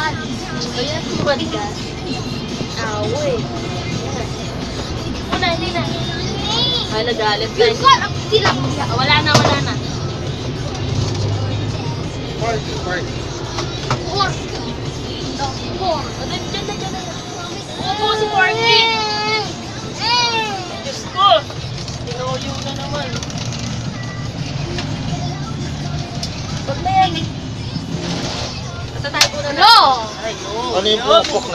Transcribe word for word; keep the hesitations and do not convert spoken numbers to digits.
Ayan, tuwan ka. Away. Una, hindi na. Ay, nagalit na. Ah, wala na, wala na. Park, park. Four. Four. Dyan, dyan, dyan, dyan. Opo, si Porky. Diyos ko. Tinoyo na naman. Huwag na yan. Basta tayo muna na. No! Ay, no. Ano yung pupok na?